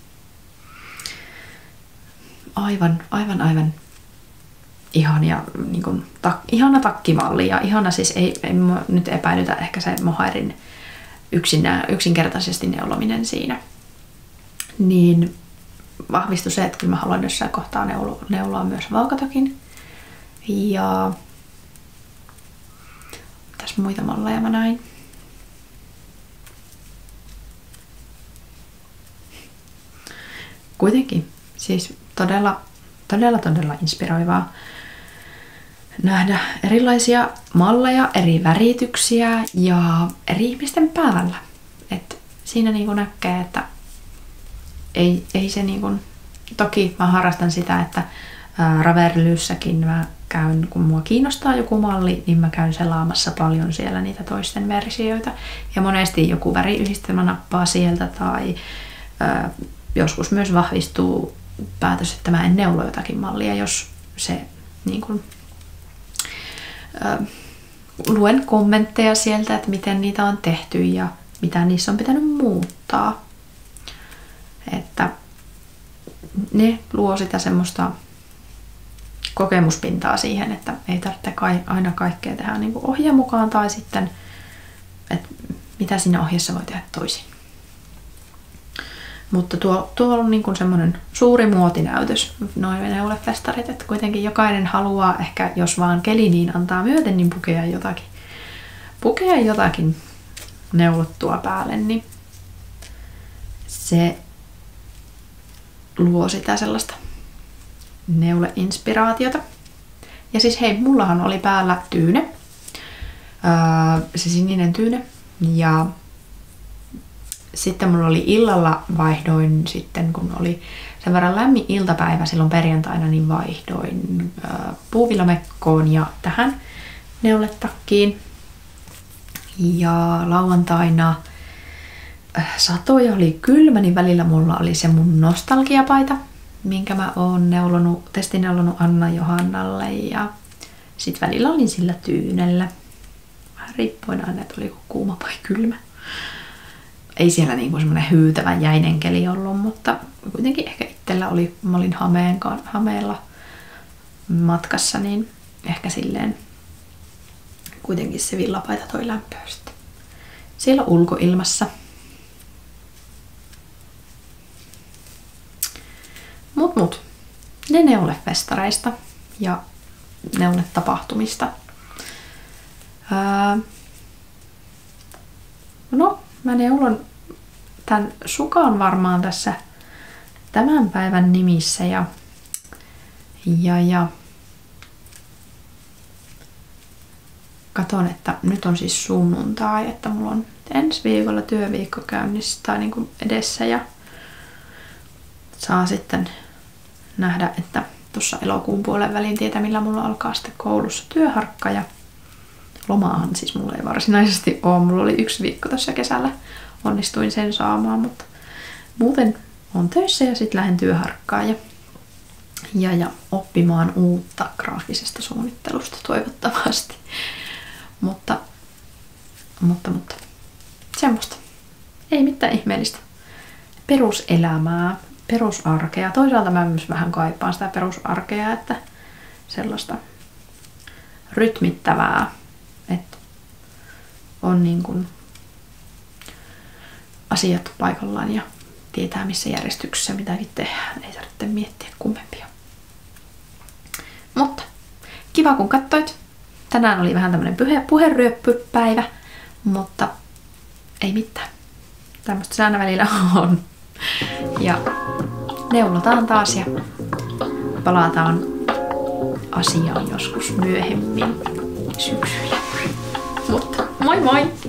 aivan, aivan, aivan ihania, niin kuin, tak, ihana takkimalli ja ihana siis ei, ei nyt epäilytä ehkä se mohairin yksinä, yksinkertaisesti neulominen siinä. Niin vahvistui se, että kyllä mä haluan jossain kohtaa neulo, neuloa myös vaakatakin. Ja tässä muita malleja mä näin. Kuitenkin siis todella, todella, todella inspiroivaa nähdä erilaisia malleja, eri värityksiä ja eri ihmisten päällä. Et siinä niinku näkee, että ei, ei se niinku, toki mä harrastan sitä, että ää, Ravelryssäkin mä käyn, kun mua kiinnostaa joku malli, niin mä käyn selaamassa paljon siellä niitä toisten versioita. Ja monesti joku väriyhdistelmä nappaa sieltä tai ää, joskus myös vahvistuu päätös, että mä en neulo jotakin mallia, jos se niin kuin, ää, luen kommentteja sieltä, että miten niitä on tehty ja mitä niissä on pitänyt muuttaa. Että ne luo sitä semmoista kokemuspintaa siihen, että ei tarvitse kai, aina kaikkea tehdä niin kuin ohjeen mukaan tai sitten, että mitä siinä ohjeessa voi tehdä toisin. Mutta tuo, tuo on niin kuin semmoinen suuri muotinäytös, noin neulefestarit, että kuitenkin jokainen haluaa ehkä, jos vaan keli niin antaa myöten, niin pukea jotakin, pukea jotakin neulottua päälle, niin se luo sitä sellaista neuleinspiraatiota. Ja siis hei, mullahan oli päällä tyyne, öö, se sininen tyyne, ja sitten mulla oli illalla vaihdoin sitten, kun oli sen verran lämmin iltapäivä silloin perjantaina, niin vaihdoin öö, puuvillamekkoon ja tähän neuletakkiin. Ja lauantaina sato ja oli kylmä, niin välillä mulla oli se mun nostalgiapaita, minkä mä oon neulonut, testineulonut Anna Johannalle, ja sit välillä olin sillä tyynellä. Vähän riippuen aina, että oliko kuuma vai kylmä. Ei siellä niinku semmoinen hyytävä jäinen keli ollut, mutta kuitenkin ehkä itsellä oli, mä olin hameen, hameella matkassa, niin ehkä silleen kuitenkin se villapaita toi lämpöä sitten siellä ulkoilmassa. Mut mut, ne neulefestareista ja neuletapahtumista. Ää, no, mä neulon tän sukan varmaan tässä tämän päivän nimissä ja, ja, ja katon, että nyt on siis sunnuntai, että mulla on ensi viikolla työviikko käynnissä tai niin kuin edessä ja saa sitten nähdä, että tuossa elokuun puolen välin tietää, millä mulla alkaa sitten koulussa työharkka ja lomaahan siis mulla ei varsinaisesti ole. Mulla oli yksi viikko tuossa kesällä, onnistuin sen saamaan, mutta muuten on töissä ja sitten lähden työharkkaan ja, ja, ja oppimaan uutta graafisesta suunnittelusta toivottavasti. Mutta, mutta, mutta semmoista. Ei mitään ihmeellistä. Peruselämää, perusarkea. Toisaalta mä myös vähän kaipaan sitä perusarkea, että sellaista rytmittävää, että on niin kuin asiat paikallaan ja tietää missä järjestyksessä mitäkin tehdään. Ei tarvitse miettiä kummempia. Mutta kiva kun katsoit. Tänään oli vähän tämmönen puhe, puheryöppypäivä, mutta ei mitään. Tämmöistä se aina välillä on. Ja neulotaan taas ja palataan asiaan joskus myöhemmin syksyllä. Mutta moi moi!